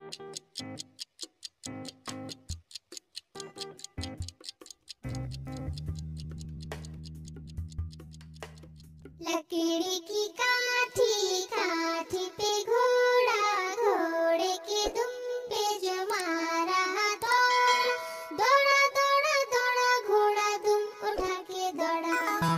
लकड़ी की काठी काठी पे घोड़ा, घोड़े के दुम पे जो मारा दौड़ा, दौड़ा दौड़ा दौड़ा घोड़ा दुम उठा के दौड़ा।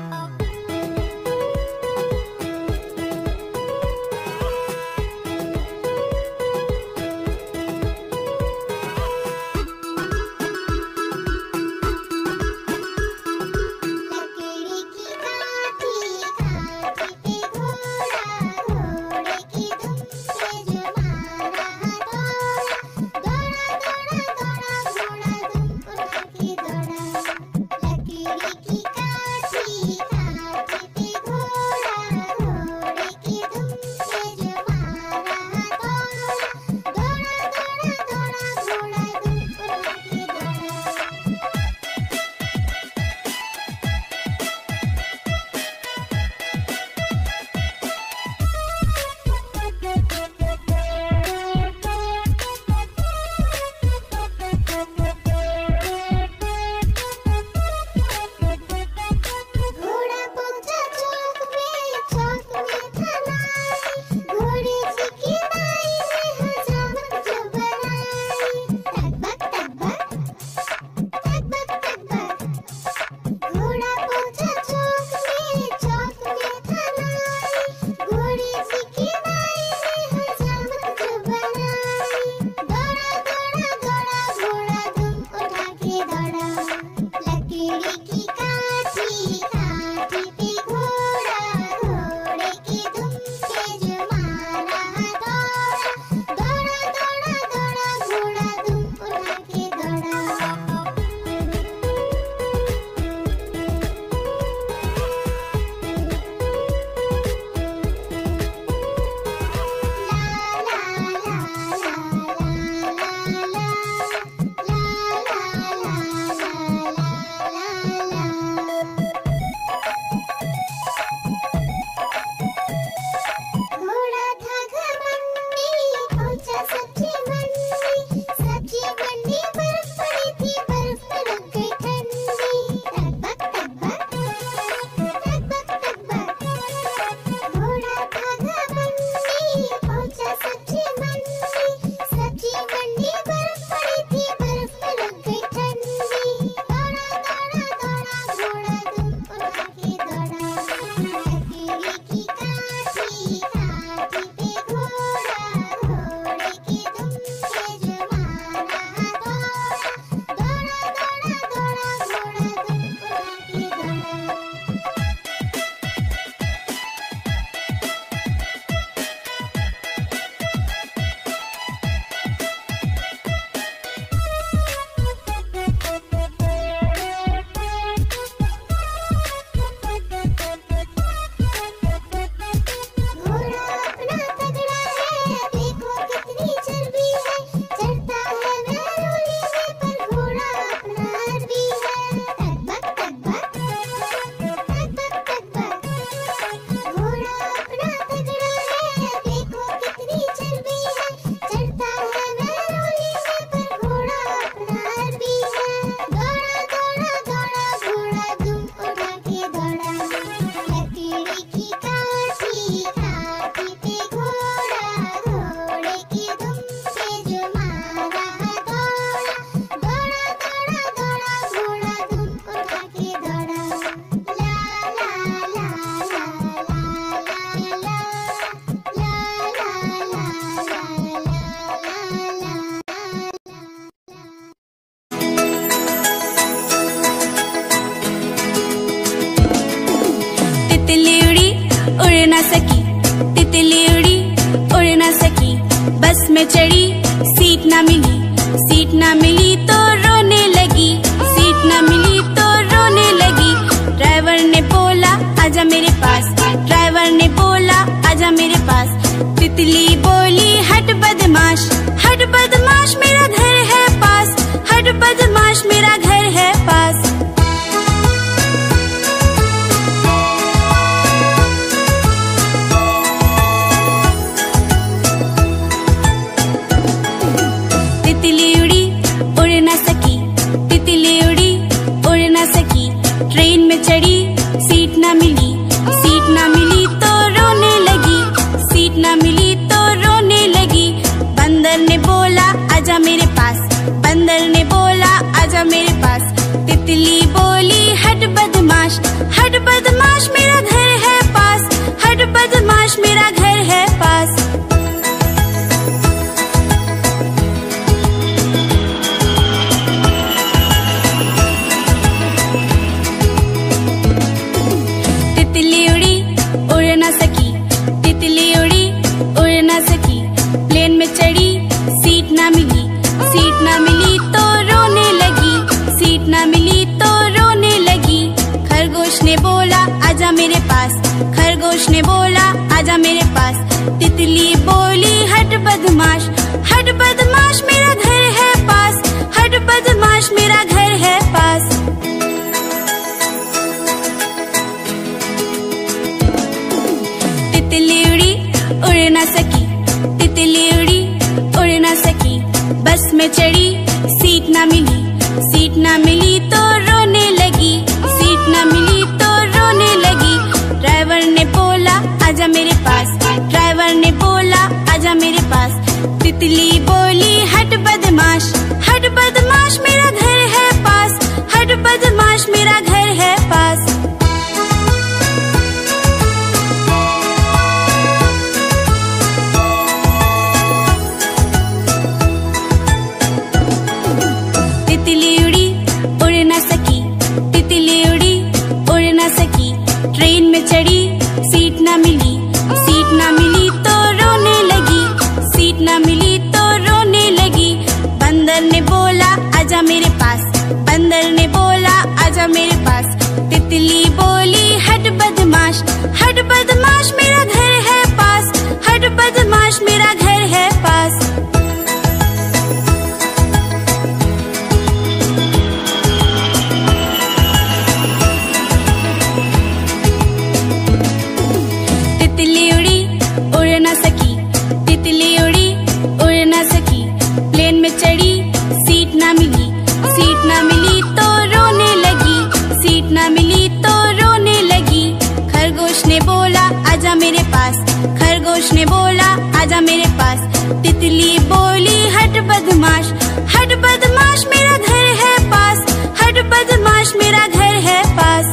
में चढ़ी, सीट ना मिली तो रोने लगी, सीट ना मिली तो रोने लगी। ड्राइवर ने बोला आजा मेरे पास, ड्राइवर ने बोला आजा मेरे पास। तितली बोली हट बदमाश, हट बदमाश मेरा घर है पास, हट बदमाश मेरा घर है पास। चढ़ी सीट ना मिली, सीट ना मिली तो रोने लगी, सीट ना मिली तो रोने लगी। बंदर ने बोला आजा मेरे पास, बंदर ने बोला आजा मेरे पास। तितली बोली हट बदमाश, हट बदमाश मेरा घर है पास, हट बदमाश मेरा घर है पास। तितली उड़ी उड़ ना सकी, तितली उड़ी उड़ ना सकी। प्लेन में चढ़ी सीट ना मिली, सीट ना मिली तो रोने लगी, सीट ना मिली तो रोने लगी। खरगोश ने बोला आजा मेरे पास, खरगोश ने बोला आजा मेरे पास। तितली बोली हट बदमाश, हट बदमाश मेरा घर है पास, हट बदमाश मेरा घर है पास। तितली उड़ी उड़ ना सकी, तितली उड़ी उड़ ना सकी। बस में चढ़ी सीट ना मिली, सीट ना मिली तो रोने लगी, सीट ना मिली तो रोने लगी। ड्राइवर ने बोला आजा मेरे पास, ड्राइवर ने बोला आजा मेरे पास। तितली बोली हट बदमाश, हट बदमाश मेरा घर है पास, हट बदमाश मेरा घर है पास। तितली उड़ी उड़ ना सकी, तितली उड़ी उड़ ना सकी। ट्रेन में चढ़ी सीट ना मिली, सीट ना मिली तो रोने लगी, सीट ना मिली तो रोने लगी। बंदर ने बोला आजा मेरे पास, बंदर ने बोला आजा मेरे पास। तितली बोली हट बदमाश, हट बदमाश मेरा घर है पास, हट बदमाश मेरा घर है पास। तितली उड़ी उड़ ना सकी, तितली उड़ी उड़ ना सकी। प्लेन में चढ़ी सीट ना मिली, सीट ना मिली तो रोने लगी, सीट ना मिली तो रोने लगी। खरगोश ने बोला आजा मेरे पास, खरगोश ने बोला आजा मेरे पास। तितली बोली हट बदमाश, हट बदमाश मेरा घर है पास, हट बदमाश मेरा घर है पास।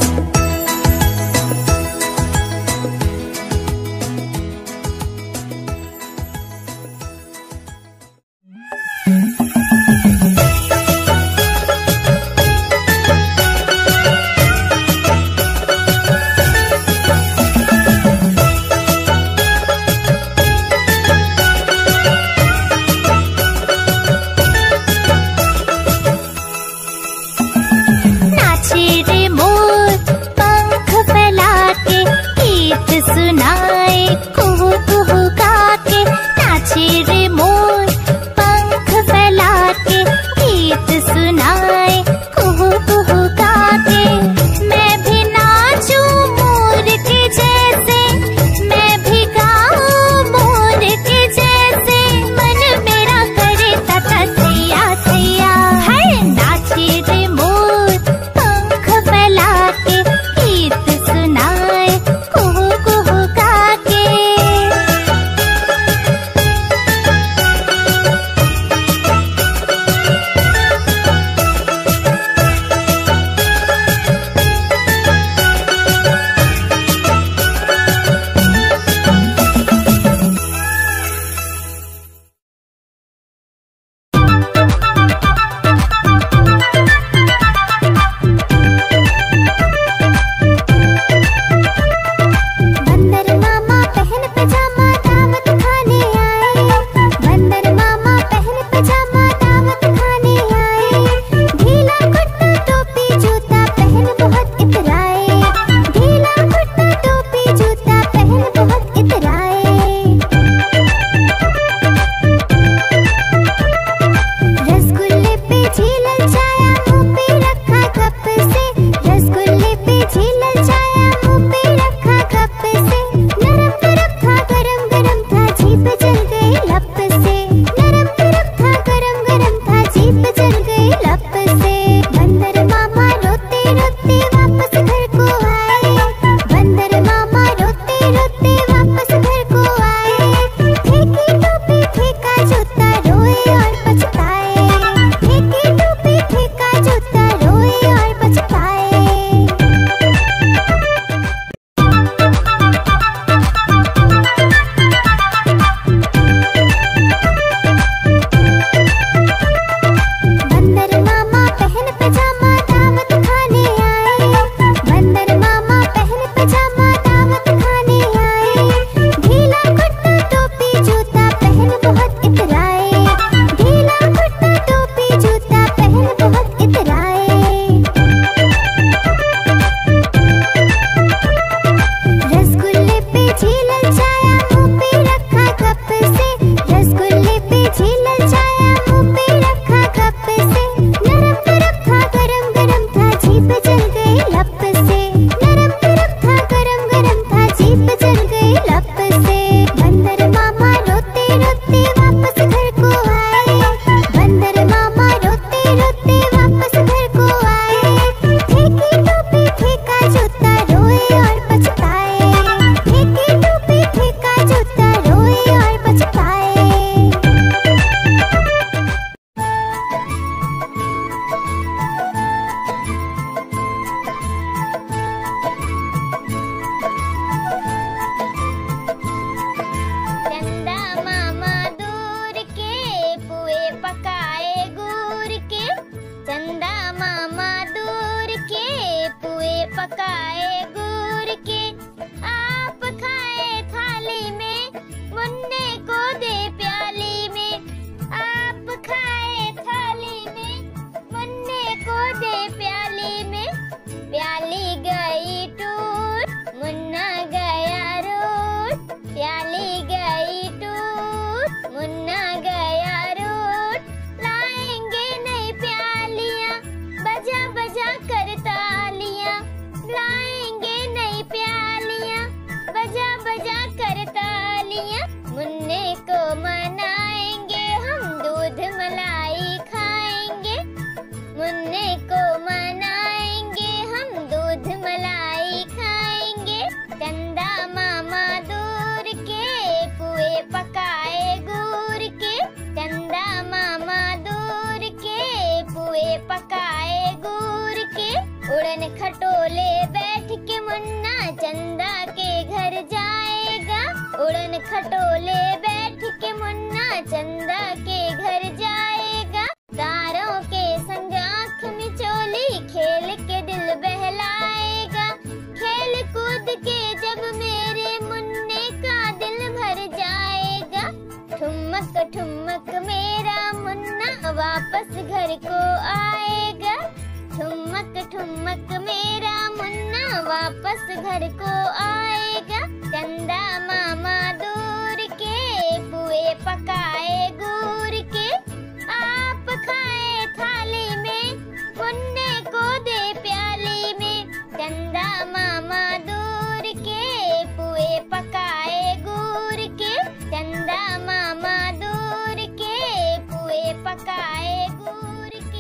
वापस घर को आएगा। ठुमक ठुमक मेरा मुन्ना वापस घर को आएगा। चंदा मामा दूर के पुए पकाए गुड़ के। आप खाए थाली में मुन्ने को दे प्याली में। चंदा मामा दूर के पुए पकाए गुड़ के। चंदा मामा दूर के पुए पकाए गुड़ के।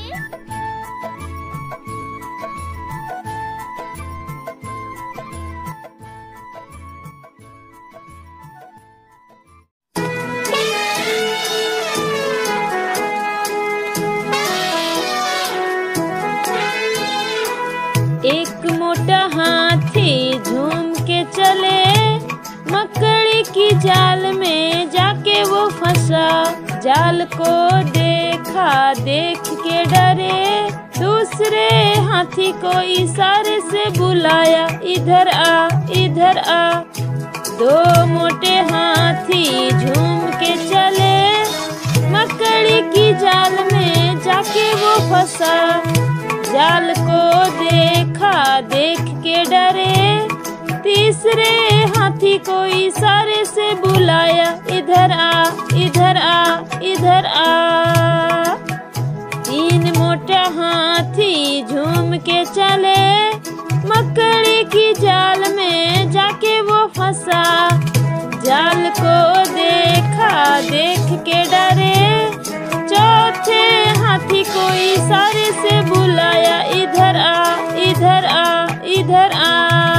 एक मोटा हाथी झूम के चले, मकड़ी की जाल में जाके वो फंसा। जाल को देखा, देख के डरे, दूसरे हाथी को इशारे से बुलाया, इधर आ इधर आ। दो मोटे हाथी झूम के चले, मकड़ी की जाल में जाके वो फंसा। जाल को देखा, देख के डरे, तीसरे हाथी को इशारे से बुलाया, इधर आ इधर आ इधर आ। तीन मोटा हाथी झूम के चले, मकड़ी की जाल में जाके वो फंसा। जाल को देखा, देख के डरे, चौथे हाथी को इशारे से बुलाया, इधर आ इधर आ इधर आ।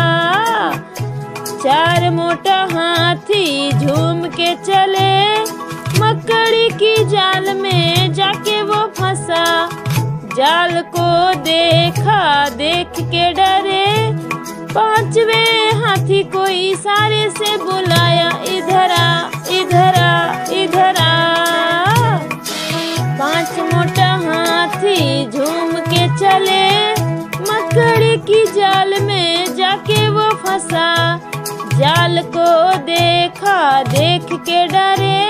चार मोटा हाथी झूम के चले, मकड़ी की जाल में जाके वो फंसा। जाल को देखा, देख के डरे, पांचवें हाथी को इशारे से बुलाया, इधर आ इधर आ इधर आ। पांच मोटा हाथी झूम के चले, मकड़ी की जाल में जाके वो फंसा। जाल को देखा, देख के डरे,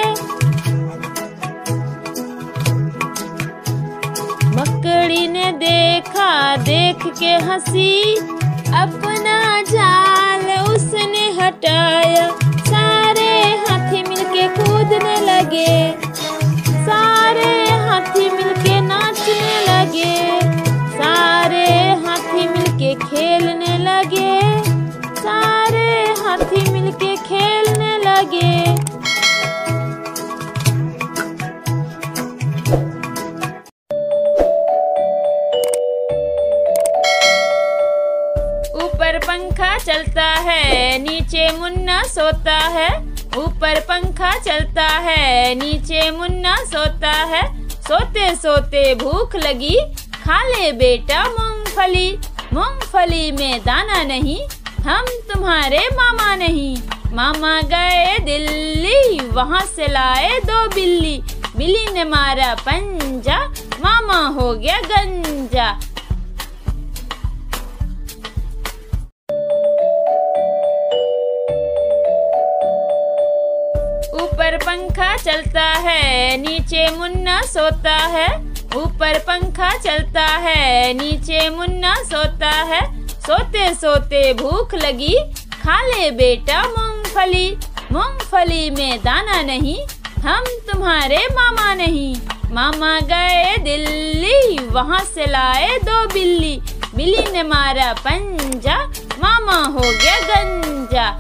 मकड़ी ने देखा, देख के हंसी, अपना जाल उसने हटाया। सारे हाथी मिलके कूदने लगे, सारे हाथी मिलके नाचने लगे, सारे हाथी मिलके खेलने लगे, सारे हाथी मिलके खेलने लगे। ऊपर पंखा चलता है, नीचे मुन्ना सोता है। ऊपर पंखा चलता है, नीचे मुन्ना सोता है। सोते सोते भूख लगी, खा ले बेटा मूंगफली। मूंगफली में दाना नहीं, हम तुम्हारे मामा नहीं। मामा गए दिल्ली, वहाँ से लाए दो बिल्ली। बिल्ली ने मारा पंजा, मामा हो गया गंजा। ऊपर पंखा चलता है, नीचे मुन्ना सोता है। ऊपर पंखा चलता है, नीचे मुन्ना सोता है। सोते सोते भूख लगी, खा ले बेटा मूंगफली। मूंगफली में दाना नहीं, हम तुम्हारे मामा नहीं। मामा गए दिल्ली, वहाँ से लाए दो बिल्ली। बिल्ली ने मारा पंजा, मामा हो गया गंजा।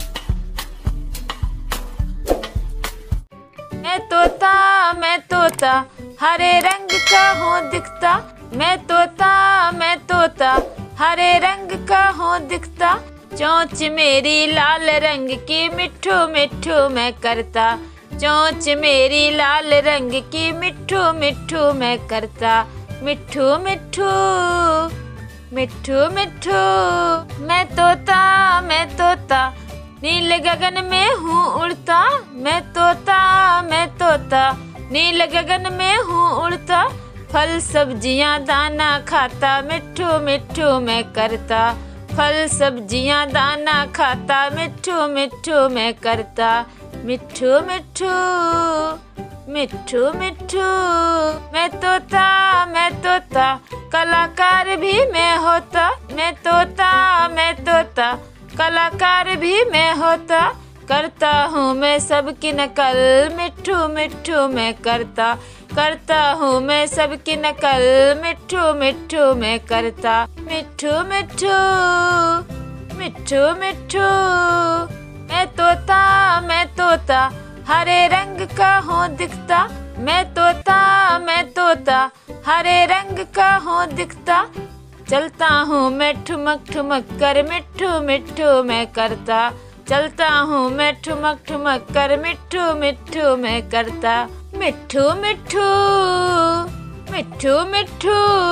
मैं तोता हरे रंग का हूँ दिखता। मैं तोता हरे रंग का हूँ दिखता। चोंच मेरी लाल रंग की, मिठू मिठू मैं करता। चोंच मेरी लाल रंग की, मिठू मिठू मैं करता। मिठू मिठू मिठू मिठू। मैं तोता नील गगन में हूँ उड़ता। मैं तोता नील गगन में हूँ उड़ता। फल सब्जियाँ दाना खाता, मिठू मिठू मैं करता। फल सब्जियाँ दाना खाता, मिठू मिठू मैं करता। मिठू मिठू मिठू मिठू। मैं मैं तोता, कलाकार भी मैं होता। मैं तोता, कलाकार भी मैं होता। करता हूँ मैं सबकी नकल, मिट्ठू मिट्ठू मैं करता हूँ मैं सबकी नकल, मिट्ठू मिट्ठू मैं करता। मिट्ठू मिट्ठू मिट्ठू मिट्ठू। मैं तोता, हरे रंग का हूँ दिखता। मैं तोता, हरे रंग का हूँ दिखता। चलता हूँ मैं ठुमक ठुमक कर, मिट्ठू मिट्ठू मैं करता। चलता हूँ मैं ठुमक ठुमक कर, मिट्ठू मिट्ठू मैं करता। मिट्ठू मिट्ठू मिट्ठू मिट्ठू।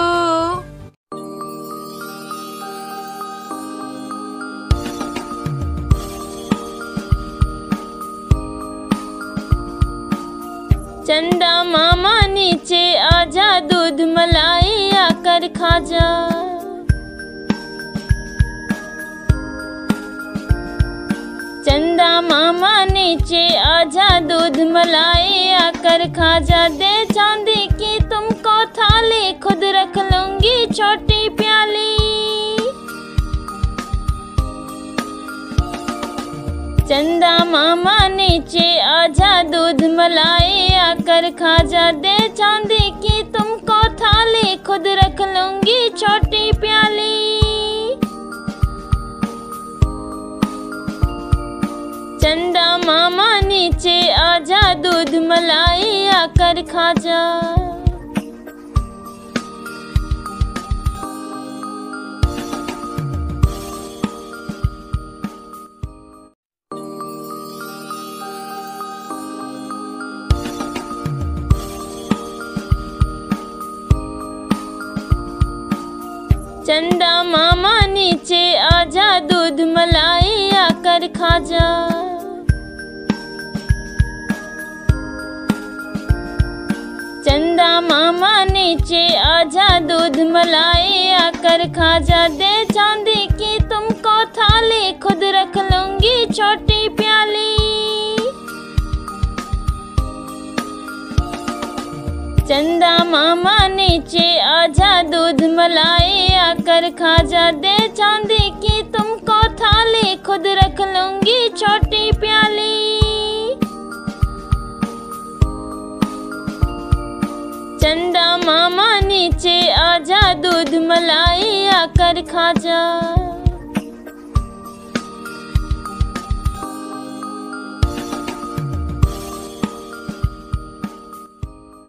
चंदा मामा नीचे आजा, दूध मलाई आकर खा जा। चंदा मामा नीचे आजा, दूध मलाई आकर खा जा। दे चांदी की तुमको थाली, खुद रख लूंगी छोटी प्याली। चंदा मामा नीचे आजा, दूध मलाई आकर खा जा। दे चांदी की तुमको थाली, खुद रख लूंगी छोटी प्याली। चंदा मामा नीचे आजा, दूध मलाई आकर खा जा। चंदा मामा नीचे आजा, दूध मलाई आकर खा जा। चंदा मामा नीचे आजा, दूध मलाई आकर खा जा। दे चांदी की तुमको थाली, खुद रख लूंगी छोटी प्याली। चंदा मामा नीचे आजा, दूध मलाई आकर खा जा। दे चांदी की तुमको थाली, खुद रख लूंगी छोटी प्याली। चंदा मामा नीचे आजा, दूध मलाई आकर खा जा।